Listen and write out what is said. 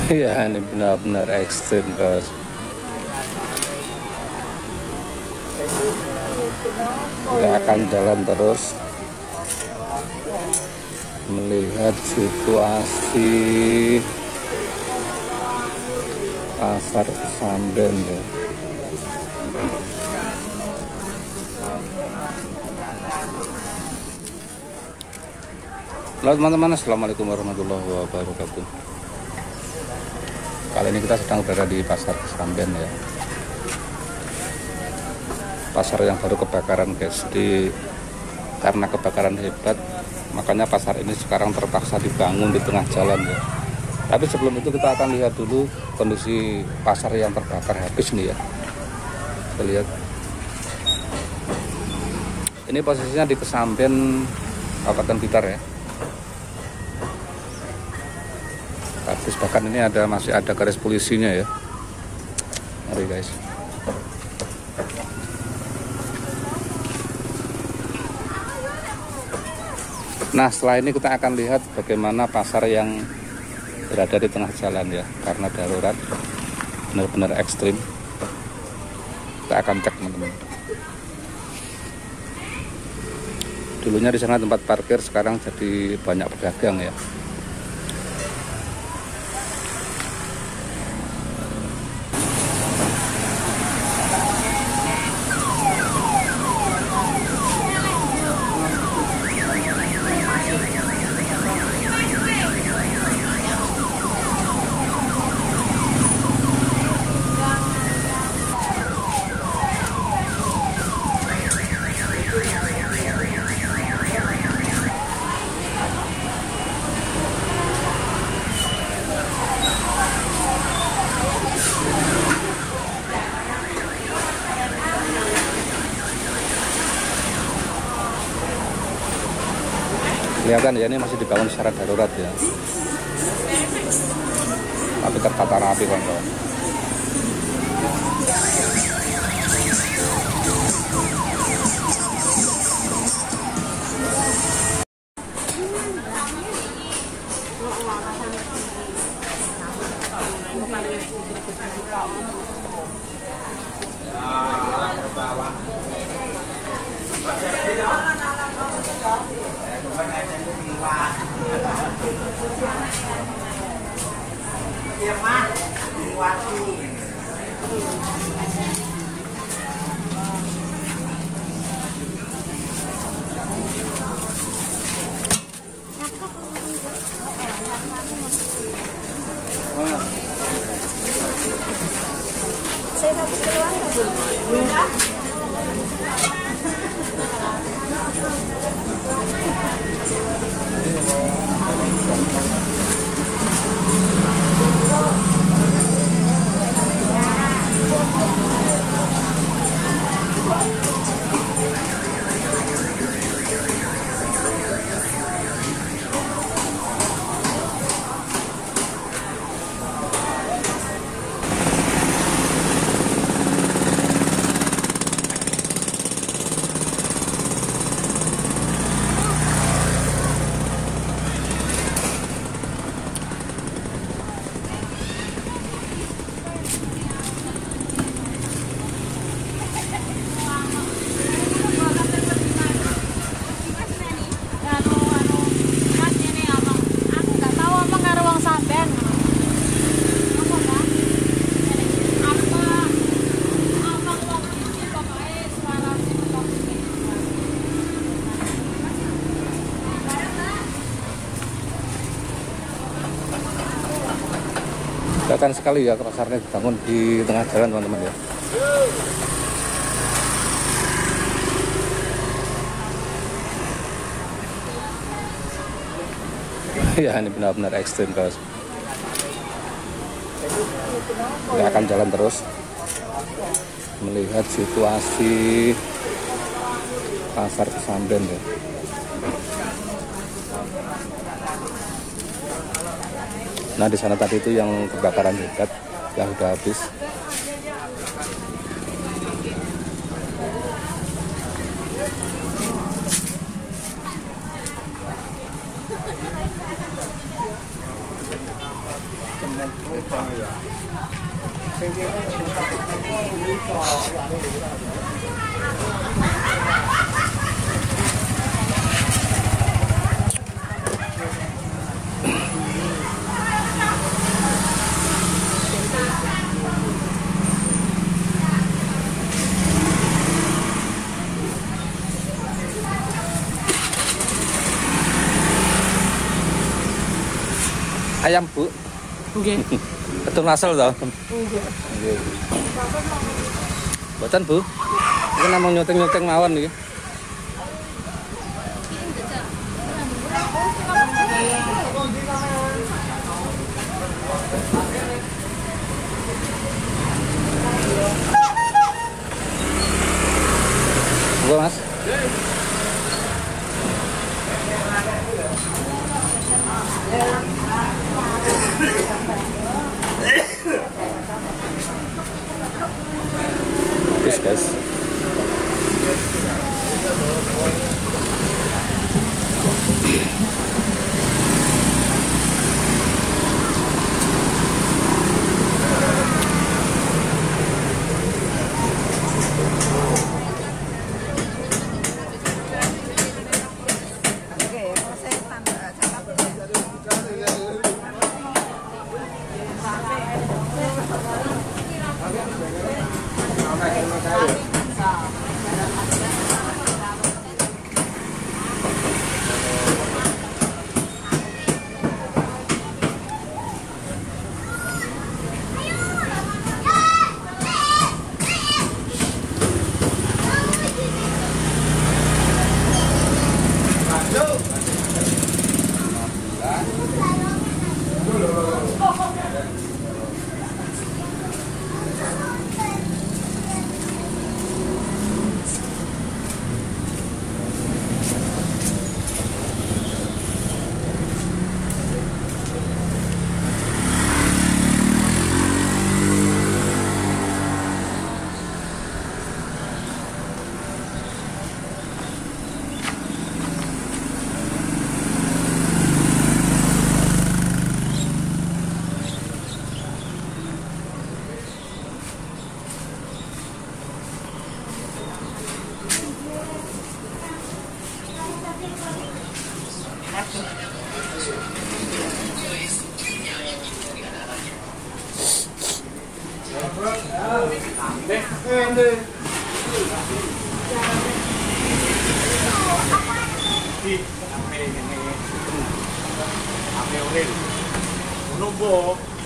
Ya, ini benar-benar ekstrim, guys. Kita akan jalan terus melihat situasi pasar Kesamben ya. Halo teman-teman, assalamualaikum warahmatullahi wabarakatuh. Kali ini kita sedang berada di pasar Kesamben ya. Pasar yang baru kebakaran, guys. Jadi karena kebakaran hebat, makanya pasar ini sekarang terpaksa dibangun di tengah jalan ya. Tapi sebelum itu kita akan lihat dulu kondisi pasar yang terbakar habis nih ya. Kita lihat. Ini posisinya di Kesamben, Kabupaten Blitar ya. Habis, bahkan ini masih ada garis polisinya ya. Mari guys. Nah, setelah ini kita akan lihat bagaimana pasar yang berada di tengah jalan ya, karena darurat, benar-benar ekstrim. Kita akan cek teman-teman. Dulunya di sana tempat parkir, sekarang jadi banyak pedagang ya. Kelihatan ya, ini masih dibangun secara darurat ya, tapi tertata rapi kawan-kawan. Kelihatan sekali ya, pasarnya dibangun di tengah jalan teman-teman ya. Ya, ini benar-benar ekstrim guys. Kita akan jalan terus melihat situasi pasar Kesamben ya. Nah, di sana tadi itu yang kebakaran hebat, yang udah habis. Ayam, Bu. Nggih. Betul asal toh? Nggih. Boten, Bu. Iki namung nyuting-nyuting mawon iki. Monggo, Mas. Habis, guys. Ame uril. Nunggu